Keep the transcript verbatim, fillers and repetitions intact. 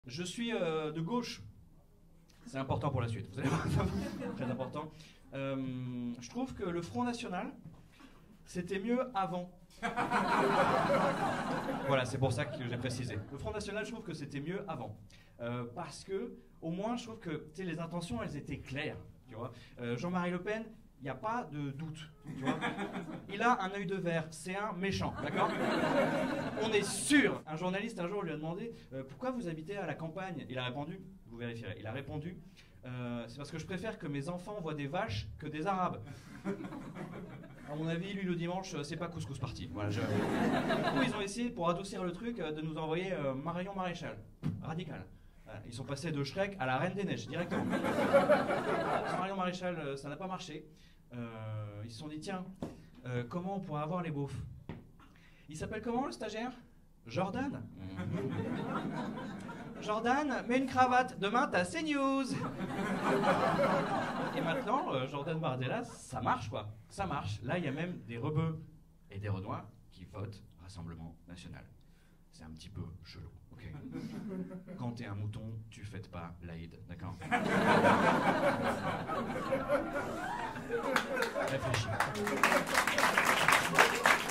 Je suis euh, de gauche. C'est important pour la suite, vous allez voir. Très important. Euh, je trouve que le Front National, c'était mieux avant. Voilà, c'est pour ça que j'ai précisé. Le Front National, je trouve que c'était mieux avant. Euh, parce que, au moins, je trouve que les intentions, elles étaient claires. Tu vois, euh, Jean-Marie Le Pen, il n'y a pas de doute. Tu vois, il a un œil de verre, c'est un méchant, d'accord? On est sûr. Un journaliste un jour lui a demandé euh, pourquoi vous habitez à la campagne. Il a répondu, vous vérifierez, il a répondu euh, c'est parce que je préfère que mes enfants voient des vaches que des arabes. À mon avis, lui le dimanche, c'est pas couscous parti. Voilà, je... Du coup, ils ont essayé, pour adoucir le truc, de nous envoyer euh, Marion Maréchal. Radical. Ils sont passés de Shrek à la Reine des Neiges, directement. Marion Maréchal, ça n'a pas marché. Euh, ils se sont dit, tiens, euh, comment on pourrait avoir les beaufs? Il s'appelle comment, le stagiaire? Jordan. Jordan, mets une cravate, demain t'as CNews. Et maintenant, euh, Jordan Bardella, ça marche quoi. Ça marche. Là, il y a même des rebeux et des renouis qui votent Rassemblement National. C'est un petit peu chelou, ok? Quand t'es un mouton, tu fêtes pas l'Aïd, d'accord? Réfléchis.